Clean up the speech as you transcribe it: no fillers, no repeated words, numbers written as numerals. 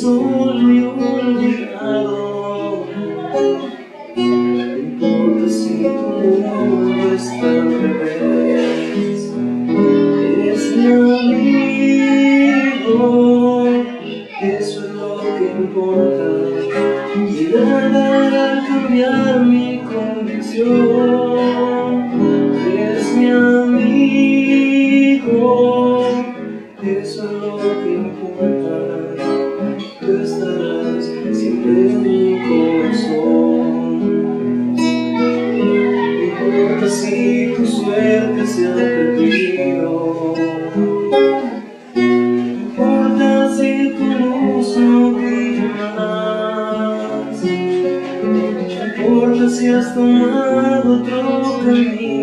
solo y olvidado. No importa si tu mundo está al revés, es mi amigo, eso es lo que importa. Y nada hará cambiar mi convicción. Es mi amigo, eso es lo que importa. Tú estarás siempre en mi corazón. No importa si tu suerte se ha perdido, no importa si tu luz no brilla más, no importa si has tomado otro camino.